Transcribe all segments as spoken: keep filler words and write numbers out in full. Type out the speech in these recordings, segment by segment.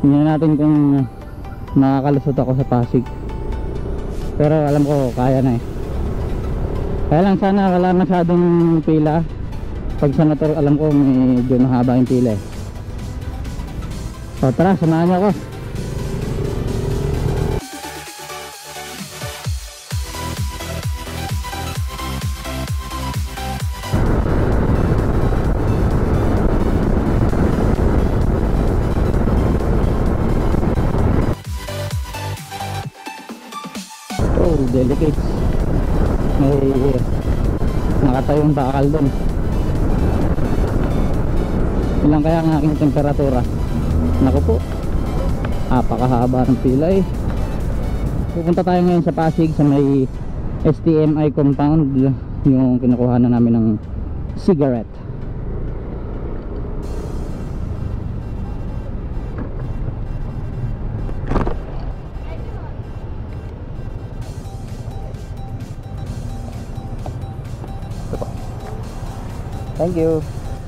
Tingnan natin kung makakalusot ako sa Pasig. Pero alam ko kaya na eh. Kaya lang sana wala masyadong pila. Pag sa motor alam ko medyo mahaba yung pila eh. So tara, samahan niyo ako. Oh, delicate. May nakatayong bakal doon. Ilang kaya ang aking temperatura? Naku po, napakahaba ng pila eh. Pupunta tayo ngayon sa Pasig sa may S T M I compound, yung kinukuha na namin ng cigarette. Thank you.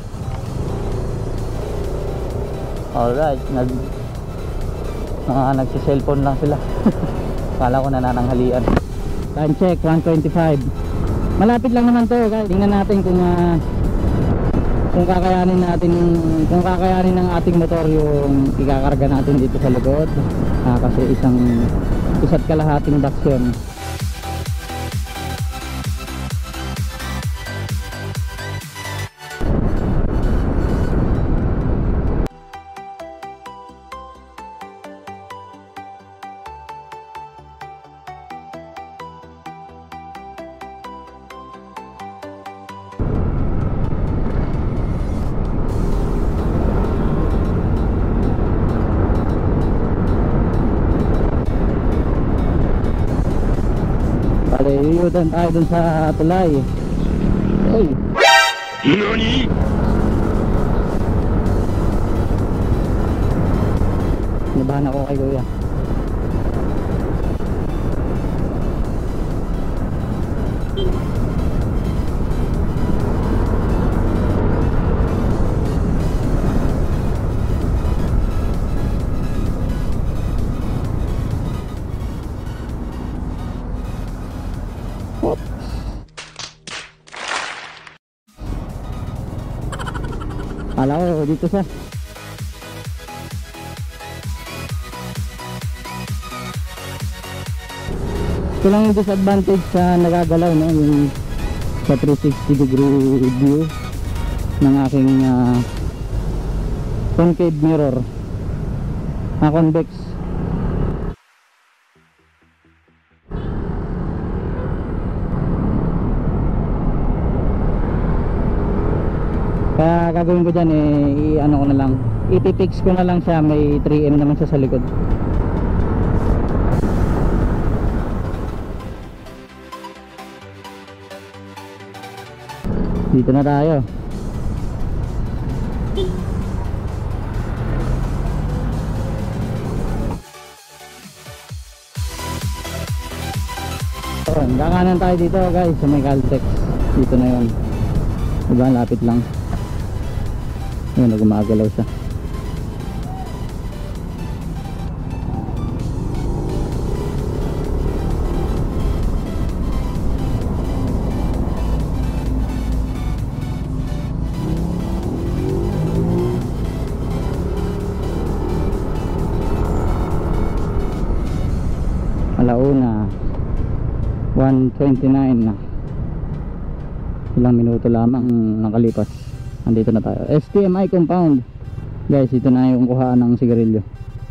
Alright, nag mga nagsi-cellphone lang sila. Kala ko nanananghalian. Time check, one twenty-five. Malapit lang naman to, guys. Tingnan natin kung uh, kung kakayanin natin kung kakayanin ng ating motor yung ikakarga natin dito sa likod. Ah, kasi isang isa't kalahating box yun. Iyudan tayo dun sa tulay. Uy, Nani? Nabahan ako kay kuya. Kala ko dito sa ito lang yung disadvantage sa nagagalaw, no? Yung sa three sixty degree view ng aking uh, concave mirror na convex. Kaya gagawin ko dyan eh, i-ano ko na lang, ipipix ko na lang siya, may three M naman siya sa likod. Dito na tayo. So, kakanan tayo dito guys sa may Caltex. Dito na yun, diba, lapit lang. Ayun, gumagalaw siya. Alauna, one twenty-nine na. Ilang minuto lamang nakalipas. Andito na tayo, S T M I compound. Guys, ito na yung kuhaan ng sigarilyo.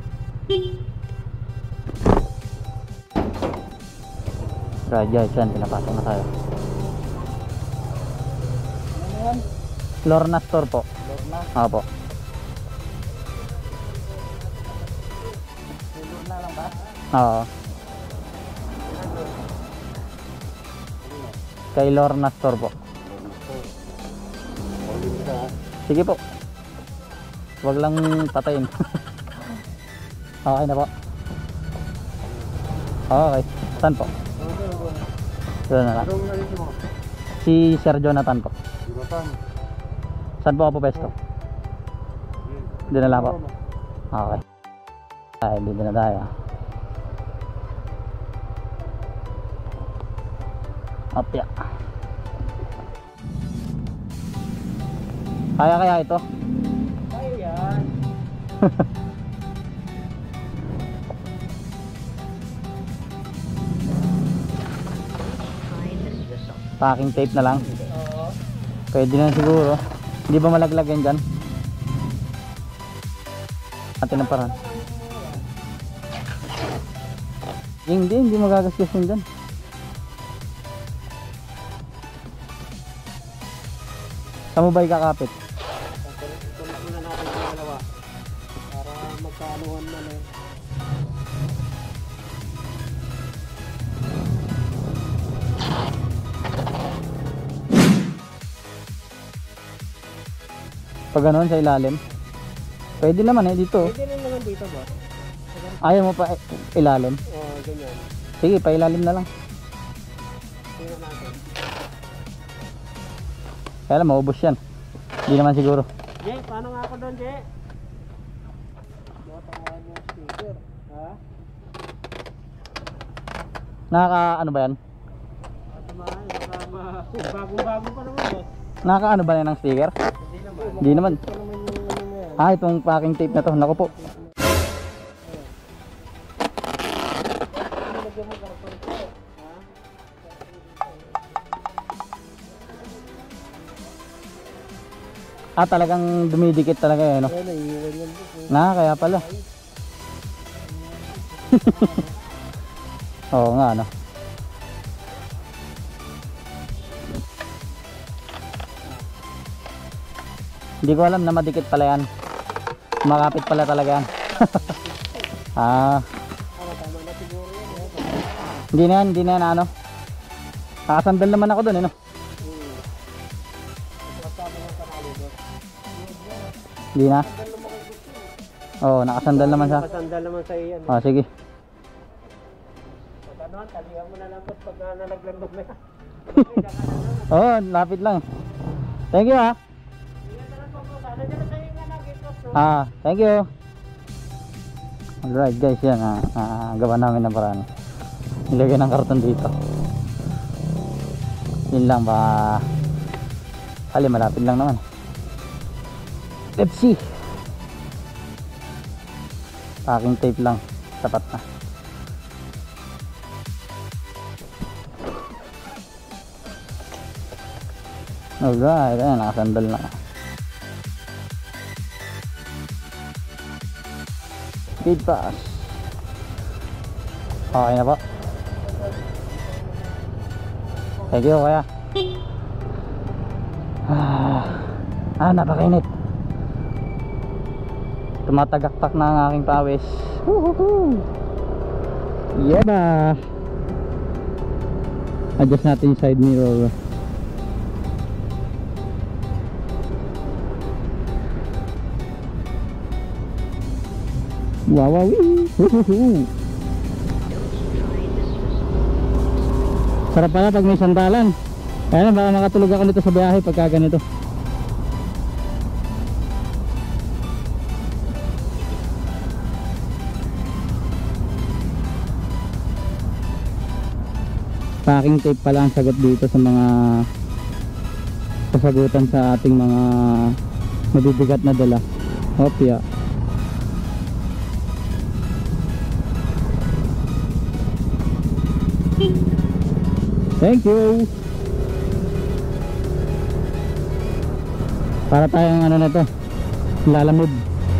Right guys, yan, pinapasok na tayo. Ano yan? Lorna store po. Lorna? Opo. Lorna lang ba? Oo. Kay Lorna store po. Sige po. Wag lang patayin. Okay na po. Okay. Saan po? Doon na lang. Si Sir Jonathan po. Saan po ako po pesto? Doon na lang po. Okay. Ay, dito na tayo. Opya. Kaya kaya ito? Kaya yan. Packing tape na lang. Oo. Pwede na siguro. Hindi ba malaglag yan dyan? Atin ang paraan. Hindi, hindi magagasgas yun dyan. Saan mo ba ikakapit? Tulak na natin yung dalawa. Para magkaanuhan man eh. Pag gano'n sa ilalim? Pwede naman eh dito. Pwede rin naman dito ba? Ayaw mo pa ilalim? Oo, ganyan. Sige, pa ilalim na lang. Tingnan natin. Kaya lang, maubos yan. Hindi naman siguro. Jay, paano nga ako doon, Jay? Matamaan yung speaker. Ha? Nakaka ano ba yan? Matamaan, baka bagong-bago pa naman eh. Nakaka ano ba yan ng sticker? Hindi naman. Hindi naman. Ito naman yung ano na yan. Ah, itong packing tape na to. Naku po. Nilagyan mo karton ko. Ha? Ah, talagang dumidikit talaga eh, no? Kaya naiiwan yan po. Na, kaya pala. Oo nga, no? Hindi ko alam na madikit pala yan. Makapit pala talaga yan. Ah, Ano, tama na siguro yan. Eh. hindi na yan, hindi na yan ano. Nakasandal naman ako dun, eh, no? Hmm. Nagpapama ng kanalo doon. Hindi na. Sandal naman kayo gusto eh. Oo, nakasandal naman siya. Nakasandal naman sa iyan. Ah, sige. Pag ano, talihan mo na lang po pag uh, nalaglang mo na. Oo, lapit lang. Thank you, ha. Ah, thank you. Alright guys, yan ah, ah, gawa namin ng paraan. Nilagay ng karton dito. Yun lang ba. Kali malapit lang naman. Pepsi. Packing tape lang, sapat na. Alright, ayan, nakasandal na. Speed pass. Okay na po. Thank you, kaya. Ah, ah napakainit. Tumatagaktak na ang aking pawis. Woohoo! Yeah ba? Adjust natin yung side mirror. Wow, wow, wee. Sarap pala pag may sandalan. Kaya baka makatulog ako nito sa biyahe pagka ganito. Packing tape pala ang sagot dito sa mga kasagutan sa ating mga mabibigat na dala. Hopya. Thank you. Para tayong ano na to, lalamove.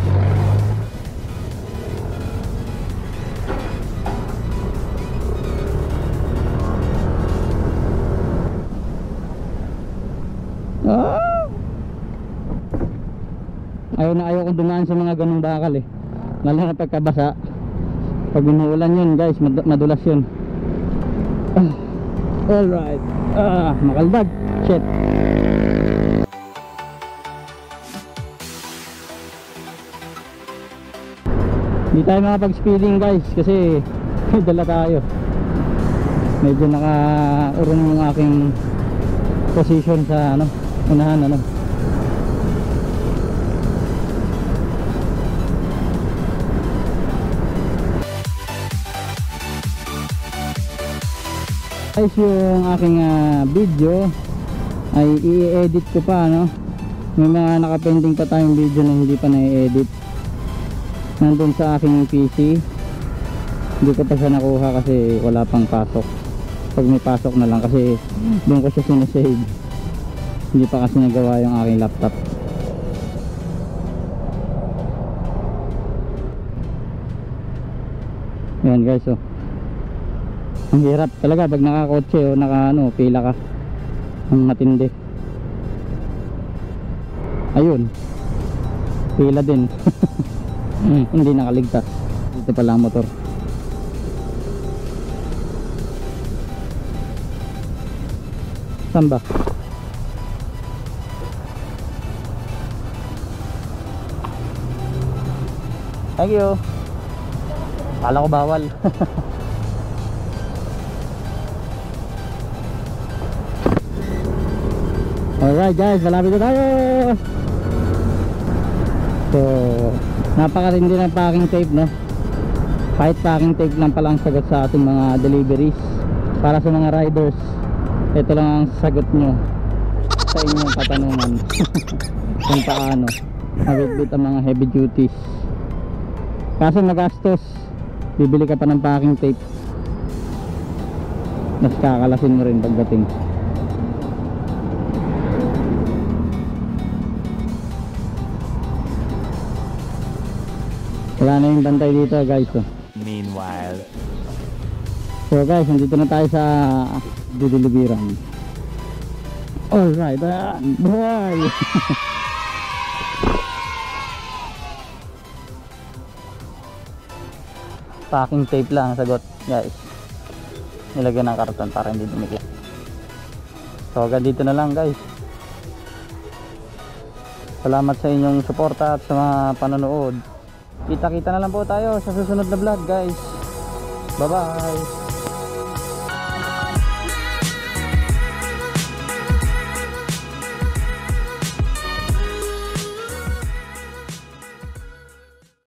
Ah! Ayaw na ayaw kong dumaan sa mga ganung bakal eh. Lalo na pagkabasa. Pag umuulan yun guys, mad madulas yun. Ah. Alright. Ah, makaldag. Shit. Hindi tayo makapag-speeding guys kasi may dala tayo. Medyo naka-urong yung aking position sa ano, unahan ano. Guys, yung aking uh, video ay i-edit ko pa, no? May mga nakapending pa tayong video na hindi pa na-edit. Nandun sa aking P C. Hindi ko pa siya nakuha kasi wala pang pasok. Pag may pasok na lang kasi doon ko siya sinasave. Hindi pa kasi nagawa yung aking laptop. Ayan guys, oh. Ang hirap talaga pag nakakotse o naka ano, pila ka. Ang matindi. Ayun. Pila din. Hindi nakaligtas. Dito pala ang motor. Saan ba? Thank you. Kala ko bawal. Alright guys, malapit na tayo. So, napakarindi ng packing tape, no? Kahit packing tape lang pala ang sagot sa ating mga deliveries. Para sa mga riders, ito lang ang sagot nyo sa inyong katanungan. Kung paano mabitbit ang mga heavy duties. Kaso magastos, bibili ka pa ng packing tape, mas kakalasin mo rin pagdating. Wala na yung bantay dito guys, oh. Meanwhile, so guys, nandito na tayo sa didilibiran. Alright, uh, boy. Packing tape lang sagot guys. Nilagyan ng karton para hindi dumikit. So hanggang dito na lang guys. Salamat sa inyong suporta at sa mga panonood. Kita kita na lang po tayo sa susunod na vlog guys. Bye bye.